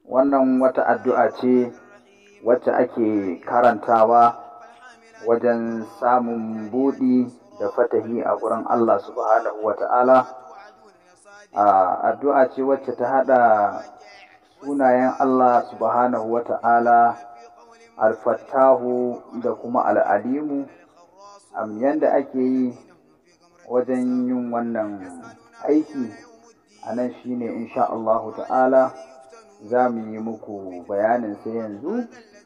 Wannan wata addu'a ce wacce ake karantawa wajen samun buɗi da fatahi a gurin Allah subhanahu wa ta'ala. Addu'a ce wacce ta haɗa sunayen Allah subhanahu wa ta'ala, Al-Fattahu da kuma Al-Alimu. Yanda ake yi wajen yin wannan aiki a nan shine insha Allahu ta'ala za mu yi muku bayanin sai yanzu,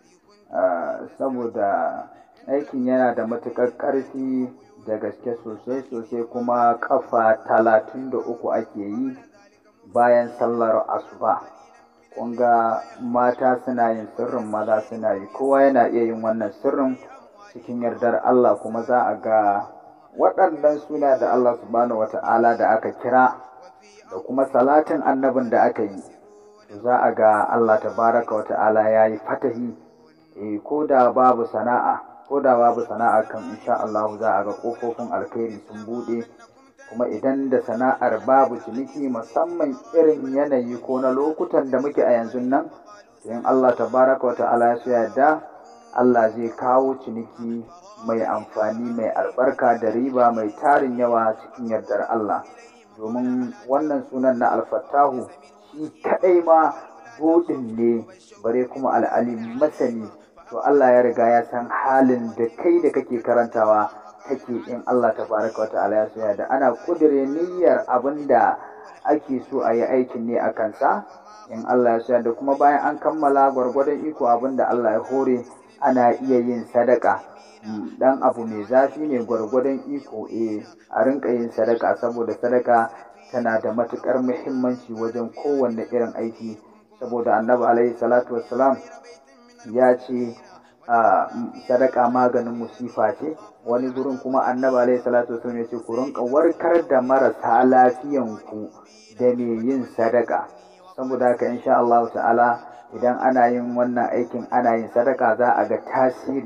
saboda aikin yana da matuƙar ƙarfi da gaske sosai kuma ƙafa 33 ake yi bayan sallar asuba. Kun ga mata suna yin sirrin, maza suna yi, kowa yana iya yin wannan sirrin cikin yardar Allah, kuma za a ga waɗannan suna da Allah subhanahu wa ta'ala da aka kira da kuma salatin annabin da aka yi, za a ga Allah tabaraka wa ta'ala ya yi fatahi. Ko da babu sana'a kan insha Allah za a ga ƙofofin alkhairi sun buɗe. Kuma idan da sana'ar babu ciniki, musamman irin yanayi ko na lokutan da muke a yanzu nan, in Allah tabaraka wa ta'ala ya so yarda, Allah zai kawo ciniki mai amfani, mai albarka da riba mai tarin yawa cikin yardar Allah. Domin wannan sunan na Al-Fattahu shi kaɗai ma buɗin ne, bare kuma Al-Alim masani. To Allah ya riga ya san halin da kai da kake karantawa take, in Allah tabaraka wa ta'ala ya so yarda. Ana ƙudire niyyar abin da ake so a yi aikin ne a kansa, in Allah ya so yarda. Kuma bayan an kammala gwargwadon iko abin da Allah ya hore, ana iya yin sadaka. Dan abu mai zafi ne gwargwadon iko, a rinka yin sadaka, saboda sadaka tana da matuƙar muhimmanci wajen kowanne irin aiki. Saboda Annabi alaihi salatu wassalam ya ce sadaka maganin musifa ce. Wani gurin kuma Annabi alaihi salatu wassalam ya ce ku rinka warkar da marasa lafiyanku da mai yin sadaka. Saboda haka insha Allah ta'ala idan ana yin wannan aikin, ana yin sadaka, za a ga tasiri.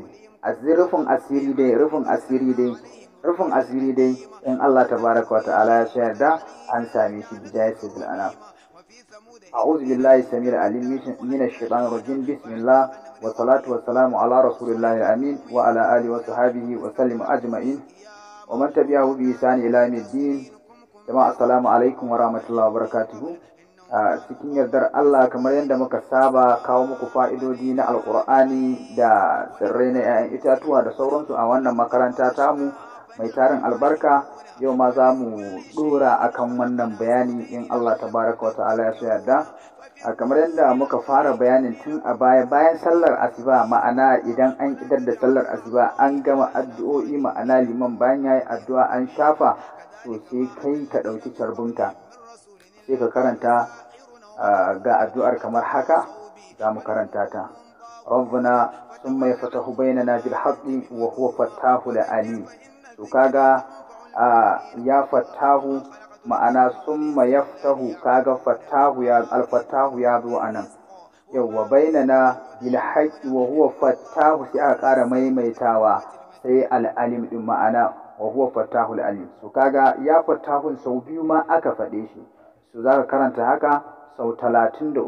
Rufin asiri dai in Allah tabaraka wa ta'ala ya so yarda an same shi bidayatul anam. أعوذ بالله السميع العليم من الشيطان الرجيم. بسم الله والصلاة والسلام على رسول الله الأمين وعلى آله وصحبه وسلم أجمعين ومن تبعه بإحسان إلى يوم الدين. جماعة السلام عليكم ورحمة الله وبركاته. Cikin yardar Allah, kamar yadda muka saba kawo muku fa'idodi na Alƙur'ani da tsirrai na 'ya'yan itatuwa da sauransu a wannan makaranta tamu mai tarin albarka, yau ma za mu ɗora akan wannan bayani in Allah tabaraka wa ta'ala ya so yarda. Kamar yadda muka fara bayanin tun a baya, bayan sallar asuba, ma'ana idan an idar da sallar asuba an gama addu'o'i, ma'ana liman bayan yayi addu'a an shafa, to sai kai ka ɗauki carbinka sai ka karanta ga addu'ar kamar haka. za mu karanta ta: Rabbana summa yaftahu bainana bil haqqi wa huwa fattahu alim. To kaga ya fattahu, ma'ana summa yaftahu, kaga fattahu ya al-fattahu ya zo anan. Yawwa bainana bil haqqi wa huwa fattahu, sai aka ƙara maimaitawa sai al-alim din, ma'ana wa huwa fattahu alim. So kaga ya fattahun sau biyu ma aka faɗe shi. So zaka karanta haka sau 33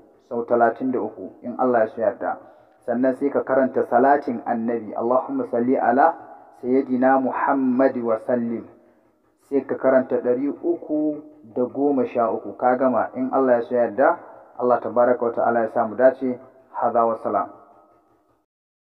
in Allah ya so yarda. Sannan sai ka karanta salatin annabi, Allahumma salli ala sayyidina Muhammad wa sallim, sai ka karanta 313. Ka gama in Allah ya so yarda. Allah tabaraka wa ta'ala ya samu dace. Hadha wa salam.